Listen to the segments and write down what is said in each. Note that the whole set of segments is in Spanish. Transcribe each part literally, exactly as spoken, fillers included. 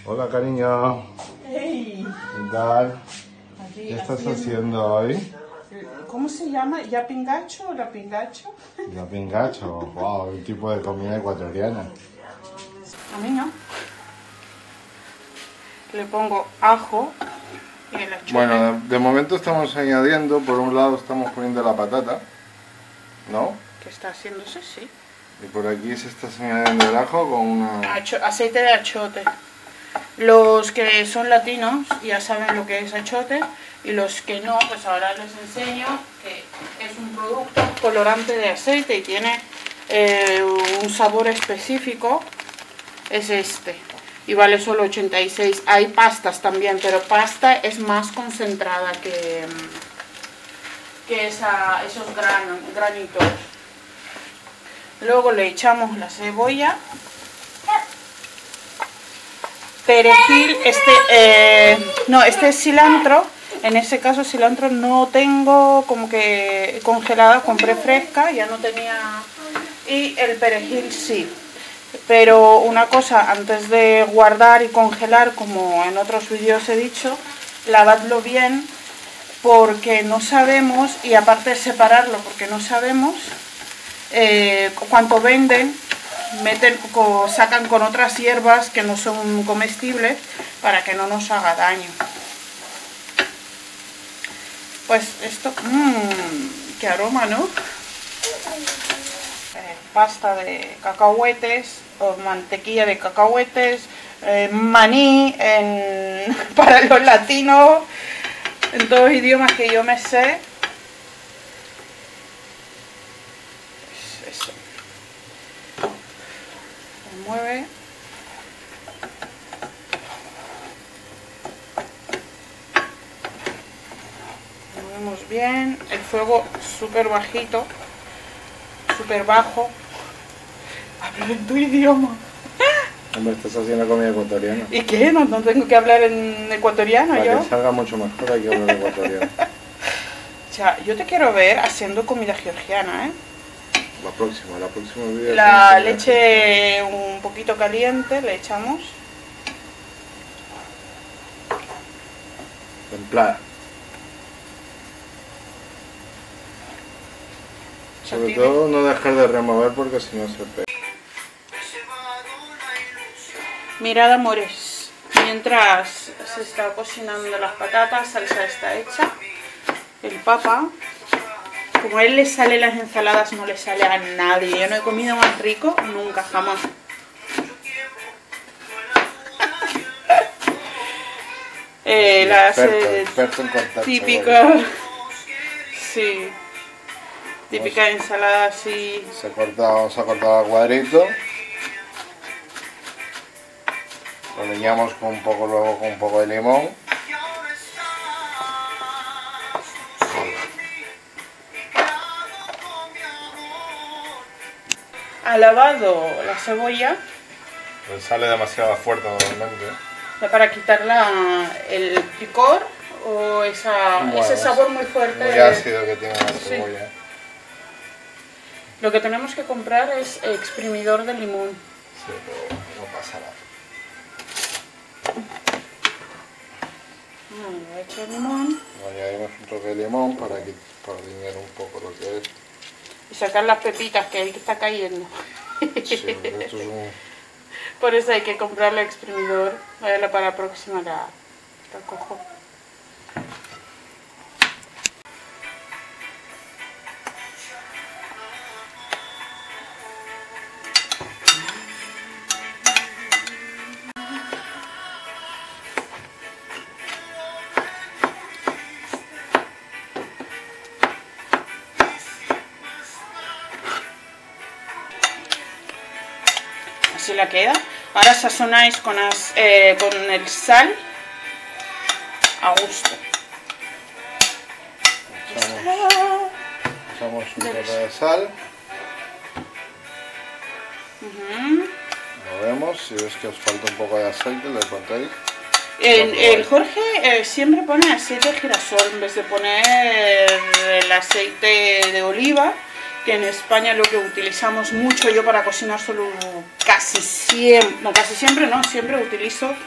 Hola, cariño. Hey. ¿Qué tal? Aquí, ¿Qué estás haciendo... haciendo hoy? ¿Cómo se llama? ¿Ya pingacho o la pingacho? La pingacho. Wow, un tipo de comida ecuatoriana. A mí no. Le pongo ajo y el achote. Bueno, de, de momento estamos añadiendo, por un lado estamos poniendo la patata, ¿no? ¿Qué está haciéndose? Sí. Y por aquí se está añadiendo el ajo con una... Acho... aceite de achote. Los que son latinos ya saben lo que es achote, y los que no, pues ahora les enseño que es un producto colorante de aceite y tiene eh, un sabor específico. Es este y vale solo ochenta y seis. Hay pastas también, pero pasta es más concentrada que, que esa, esos gran, granitos. Luego le echamos la cebolla, perejil, este, eh, no, este es cilantro. En ese caso cilantro no tengo como que congelada, compré fresca, ya no tenía. Y el perejil sí. Pero una cosa, antes de guardar y congelar, como en otros vídeos he dicho, lavadlo bien, porque no sabemos, y aparte de separarlo porque no sabemos, eh, cuánto venden, meten, sacan con otras hierbas que no son comestibles para que no nos haga daño. Pues esto, mmm, qué aroma, ¿no? Eh, pasta de cacahuetes o mantequilla de cacahuetes, eh, maní en, para los latinos, en todos los idiomas que yo me sé. Eso. Se mueve. Movemos bien, el fuego súper bajito, súper bajo. Hablo en tu idioma. Hombre, estás haciendo comida ecuatoriana. ¿Y qué? ¿No, no tengo que hablar en ecuatoriano Para yo? que salga mucho mejor hay que hablar ecuatoriano. O sea, yo te quiero ver haciendo comida georgiana, ¿eh? La próxima, la próxima video. La leche un poquito caliente le echamos. Templada. Sobre todo no dejar de remover porque si no se pega. Mirad, amores, mientras se está cocinando las patatas, salsa está hecha. El papa, como a él le sale las ensaladas, no le sale a nadie. Yo no he comido más rico nunca, jamás. eh, las experto, experto en cortar típica, sí, típica ensalada así. Se ha cortado, se ha cortado a cuadrito. Lo leñamos con un poco, luego con un poco de limón. Ha lavado la cebolla. Pues sale demasiado fuerte normalmente. Para quitar la, el picor o esa, bueno, ese sabor muy fuerte. Muy ácido que tiene la cebolla. Sí. Lo que tenemos que comprar es exprimidor de limón. Sí, pero no pasa nada. Le echo el limón. Añadimos un toque de limón para, que, para alinear un poco lo que es. Y sacar las pepitas que ahí está cayendo. Sí, esto es un... Por eso hay que comprarle exprimidor. Vaya, para la próxima la, la cojo. Así la queda. Ahora sazonáis con, as, eh, con el sal a gusto. Echamos, echamos un poco de sal. Uh-huh. Lo vemos, si ves que os falta un poco de aceite, le contáis. El, el Jorge eh, siempre pone aceite de girasol en vez de poner el aceite de oliva, que en España lo que utilizamos mucho. Yo para cocinar solo casi siempre, no casi siempre, no, siempre utilizo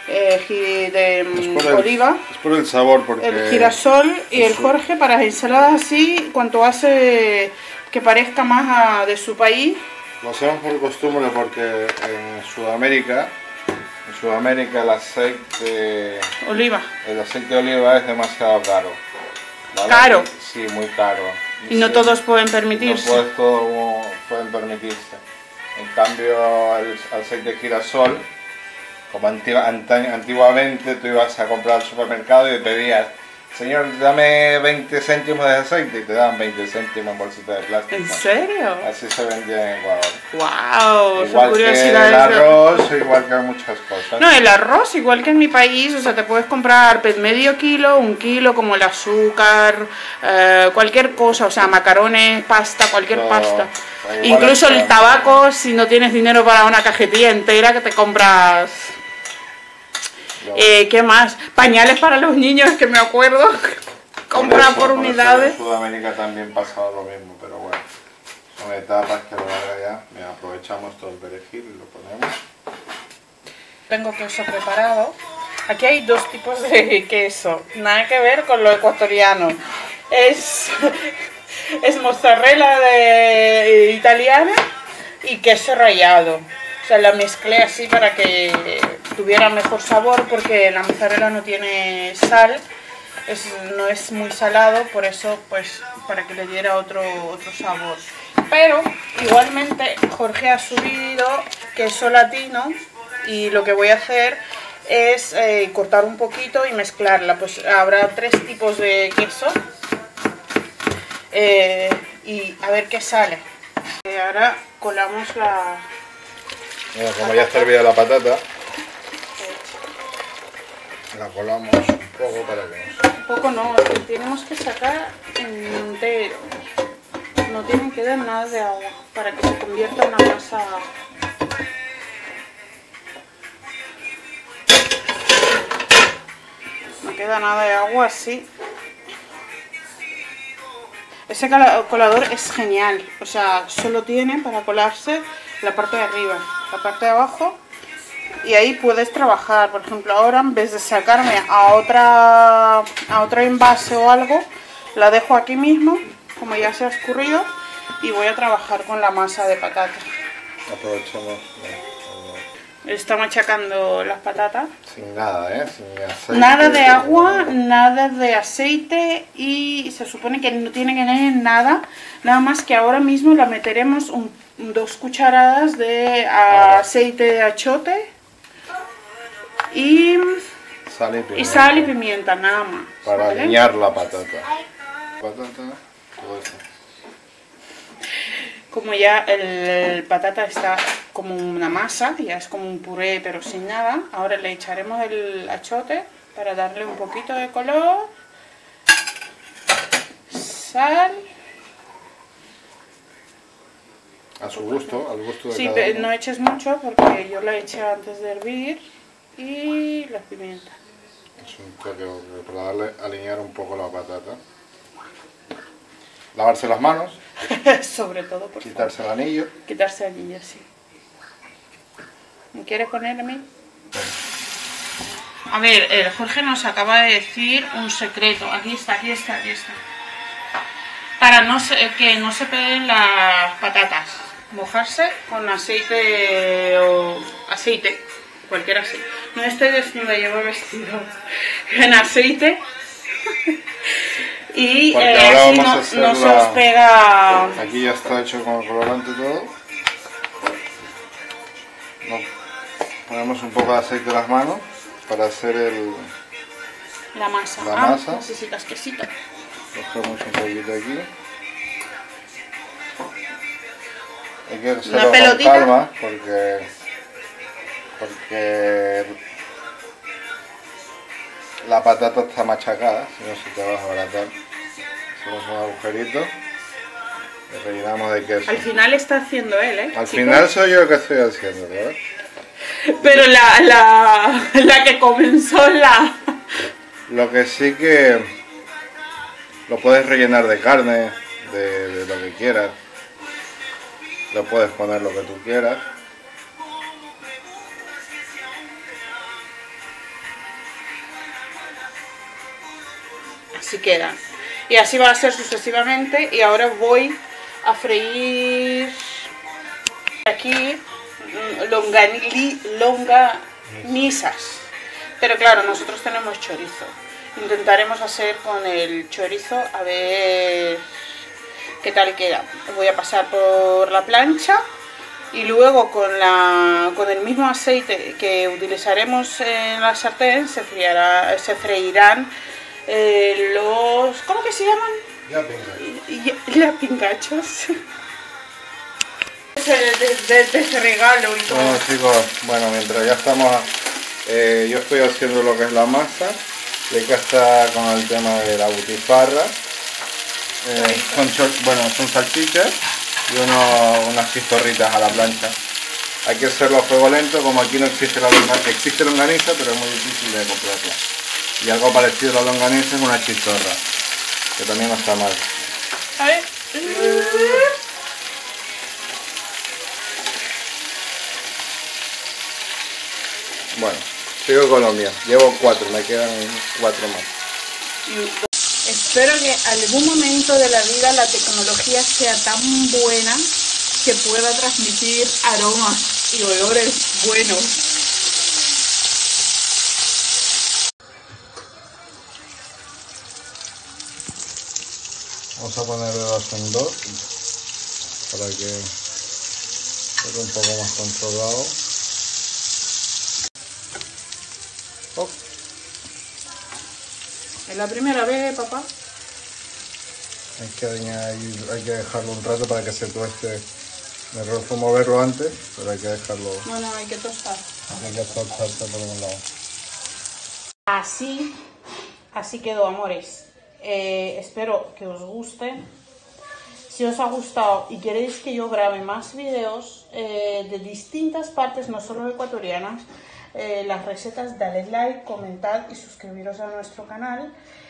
eh, gi- de Es mm, por el, oliva, es por el sabor, porque... el girasol y el eso. Jorge para las ensaladas así, cuanto hace que parezca más a- de su país. Lo hacemos por costumbre porque en Sudamérica, en Sudamérica el aceite, Oliva. el aceite de oliva es demasiado caro. ¿Vale? ¿Caro? Sí, muy caro. Y no sí, todos pueden no permitirse. puedes, todos pueden permitirse. En cambio, el aceite de girasol, como antigua- anta- antiguamente tú ibas a comprar al supermercado y pedías, señor, dame veinte céntimos de aceite, y te daban veinte céntimos en bolsita de plástico. ¿En serio? Así se vendía en Ecuador. ¡Wow! Son Igual que el curiosidades de- arroz, igual que muchas cosas. No, el arroz, igual que en mi país, o sea, te puedes comprar pues, medio kilo, un kilo, como el azúcar, eh, cualquier cosa, o sea, macarones, pasta, cualquier Todo, pasta. igual Incluso es el que- tabaco, si no tienes dinero para una cajetilla entera, que te compras... Lo- Eh, ¿Qué más? Pañales para los niños, que me acuerdo. Comprar eso, por eso unidades. En Sudamérica también pasaba lo mismo, pero bueno. Son etapas que lo haga ya. Mira, aprovechamos todo el perejil y lo ponemos. Tengo queso preparado. Aquí hay dos tipos de queso, nada que ver con lo ecuatoriano. Es, es mozzarella de, italiana y queso rallado. O sea, la mezclé así para que tuviera mejor sabor porque la mozzarella no tiene sal, es, no es muy salado, por eso pues para que le diera otro, otro sabor. Pero igualmente Jorge ha subido queso latino y lo que voy a hacer es eh, cortar un poquito y mezclarla. Pues habrá tres tipos de queso eh, y a ver qué sale. Eh, ahora colamos la... Mira, como ya está hervida la patata, la colamos un poco para que no se... Un poco no, tenemos que sacar entero. No tiene que dar nada de agua para que se convierta en una masa. No queda nada de agua así. Ese cala- colador es genial, o sea, solo tiene para colarse la parte de arriba, la parte de abajo, y ahí puedes trabajar. Por ejemplo, ahora en vez de sacarme a otra a otro envase o algo, la dejo aquí mismo, como ya se ha escurrido, y voy a trabajar con la masa de patata. Aprovechamos. Está machacando las patatas. Sin nada, ¿eh? Sin aceite. Nada de agua, nada de aceite, y se supone que no tiene que tener nada, nada más que ahora mismo le meteremos un, dos cucharadas de aceite de achote y, Sal y pimienta. y sal y pimienta, nada más. Para ¿vale? alinear la patata. Patata, todo eso. Como ya el, el patata está como una masa, ya es como un puré pero sin nada, ahora le echaremos el achote para darle un poquito de color, sal, A su gusto, al gusto de sí, cada pero uno. no eches mucho porque yo la eché antes de hervir, y la pimienta. Es un toque para darle, alinear un poco la patata. Lavarse las manos, Sobre todo, por favor. quitarse el anillo. Quitarse el anillo, sí. ¿Me quieres poner a mí? A ver, el Jorge nos acaba de decir un secreto. Aquí está, aquí está, aquí está. Para no se, que no se peguen las patatas. Mojarse con aceite o aceite, cualquier aceite. No estoy desnuda, llevo vestido en aceite. Y Porque eh, ahora así vamos a no, hacer no se la- os pega. Aquí ya está hecho con el colorante todo. No, ponemos un poco de aceite en las manos para hacer el... La masa. La ah, masa. necesitas quesito. Cogemos un poquito aquí. Hay que Una hacerlo con pelotita. calma porque... Porque... La patata está machacada, si no se te va a desbaratar. Hacemos un agujerito y rellenamos de queso. Al final está haciendo él, ¿eh? Al chicos? final soy yo el que estoy haciendo, ¿verdad? Pero la, la, la que comenzó la... Lo que sí que lo puedes rellenar de carne, de, de lo que quieras. Lo puedes poner lo que tú quieras. así quedan. Y así va a ser sucesivamente. Y ahora voy a freír aquí longanili, longanizas. Pero claro, nosotros tenemos chorizo. Intentaremos hacer con el chorizo a ver qué tal queda. Voy a pasar por la plancha y luego con, la, con el mismo aceite que utilizaremos en la sartén se, friará, se freirán eh, los... ¿cómo que se llaman? Yapingachos. De, de, de, de ese regalo y todo. Bueno chicos, bueno, mientras ya estamos, eh, yo estoy haciendo lo que es la masa. Leica está con el tema de la butifarra. Eh, son, bueno, son salchichas y uno, unas chistorritas a la plancha. Hay que hacerlo a fuego lento, como aquí no existe la longaniza, existe longaniza, pero es muy difícil de comprarla. Y algo parecido a la longaniza es una chistorra, que también no está mal. A ver. Bueno, sigo Colombia, llevo cuatro, me quedan cuatro más. Espero que algún momento de la vida la tecnología sea tan buena que pueda transmitir aromas y olores buenos. Vamos a poner de dos en dos para que esté un poco más controlado. Oh. ¿Es la primera vez, papá? Hay que añadir, hay que dejarlo un rato para que se tueste. Me error fue moverlo antes, pero hay que dejarlo. No, no, hay que tostar. Hay que tostarse por un lado. Así, así quedó, amores. Eh, espero que os guste. Si os ha gustado y queréis que yo grabe más videos eh, de distintas partes, no solo ecuatorianas, eh, las recetas, dale like, comentad y suscribiros a nuestro canal.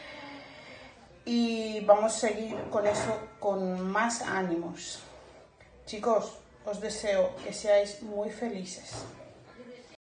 Y vamos a seguir con eso con más ánimos. Chicos, os deseo que seáis muy felices.